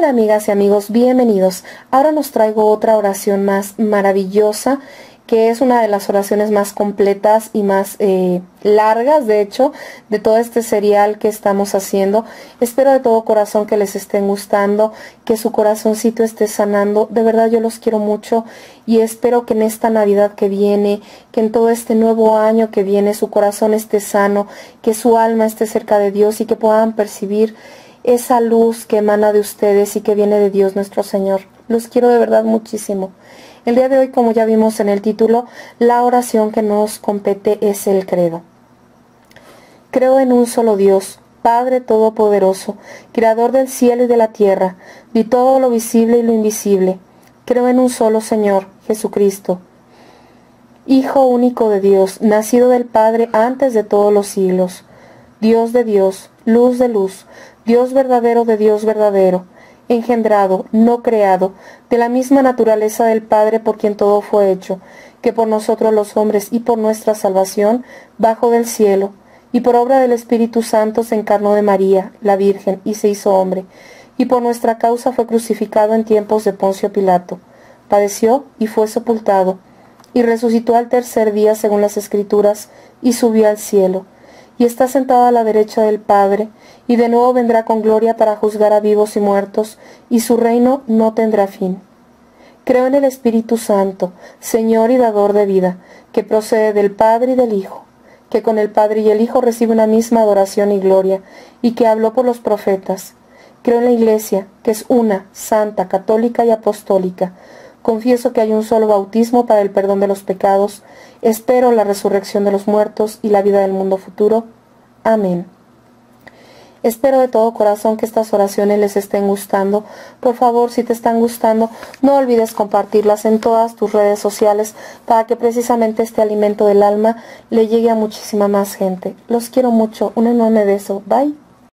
Hola amigas y amigos, bienvenidos. Ahora nos traigo otra oración más maravillosa, que es una de las oraciones más completas y más largas, de hecho, de todo este serial que estamos haciendo. Espero de todo corazón que les estén gustando, que su corazoncito esté sanando. De verdad yo los quiero mucho y espero que en esta Navidad que viene, que en todo este nuevo año que viene, su corazón esté sano, que su alma esté cerca de Dios y que puedan percibir esa luz que emana de ustedes y que viene de Dios nuestro Señor. Los quiero de verdad muchísimo. El día de hoy, como ya vimos en el título, la oración que nos compete es el credo. Creo en un solo Dios, Padre Todopoderoso, Creador del cielo y de la tierra, de todo lo visible y lo invisible. Creo en un solo Señor, Jesucristo, Hijo único de Dios, nacido del Padre antes de todos los siglos, Dios de Dios, luz de luz, Dios verdadero de Dios verdadero, engendrado, no creado, de la misma naturaleza del Padre por quien todo fue hecho, que por nosotros los hombres y por nuestra salvación bajó del cielo, y por obra del Espíritu Santo se encarnó de María, la Virgen, y se hizo hombre, y por nuestra causa fue crucificado en tiempos de Poncio Pilato, padeció y fue sepultado, y resucitó al tercer día según las Escrituras, y subió al cielo, y está sentado a la derecha del Padre, y de nuevo vendrá con gloria para juzgar a vivos y muertos, y su reino no tendrá fin. Creo en el Espíritu Santo, Señor y dador de vida, que procede del Padre y del Hijo, que con el Padre y el Hijo recibe una misma adoración y gloria, y que habló por los profetas. Creo en la Iglesia, que es una, santa, católica y apostólica. Confieso que hay un solo bautismo para el perdón de los pecados. Espero la resurrección de los muertos y la vida del mundo futuro. Amén. Espero de todo corazón que estas oraciones les estén gustando. Por favor, si te están gustando, no olvides compartirlas en todas tus redes sociales para que precisamente este alimento del alma le llegue a muchísima más gente. Los quiero mucho. Un enorme beso. Bye.